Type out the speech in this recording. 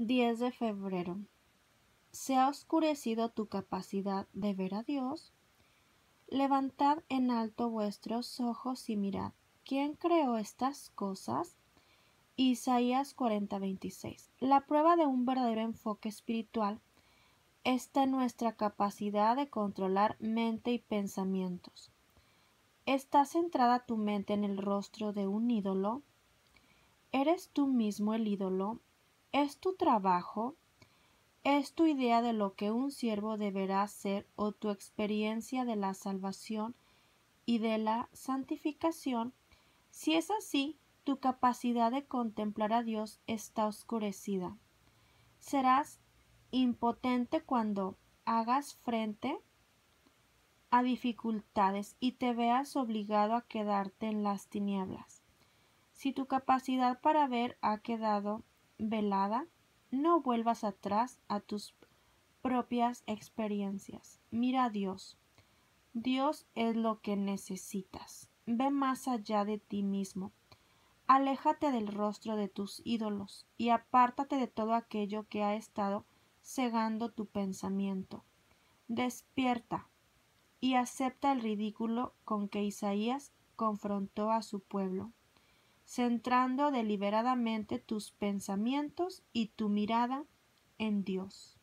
10 de febrero. ¿Se ha oscurecido tu capacidad de ver a Dios? Levantad en alto vuestros ojos y mirad. ¿Quién creó estas cosas? Isaías 40:26. La prueba de un verdadero enfoque espiritual está en nuestra capacidad de controlar mente y pensamientos. ¿Está centrada tu mente en el rostro de un ídolo? ¿Eres tú mismo el ídolo? ¿Es tu trabajo? ¿Es tu idea de lo que un siervo deberá ser o tu experiencia de la salvación y de la santificación? Si es así, tu capacidad de contemplar a Dios está oscurecida. Serás impotente cuando hagas frente a dificultades y te veas obligado a quedarte en las tinieblas. Si tu capacidad para ver ha quedado velada, no vuelvas atrás a tus propias experiencias. Mira a Dios. Dios es lo que necesitas. Ve más allá de ti mismo. Aléjate del rostro de tus ídolos y apártate de todo aquello que ha estado cegando tu pensamiento. Despierta y acepta el ridículo con que Isaías confrontó a su pueblo, centrando deliberadamente tus pensamientos y tu mirada en Dios.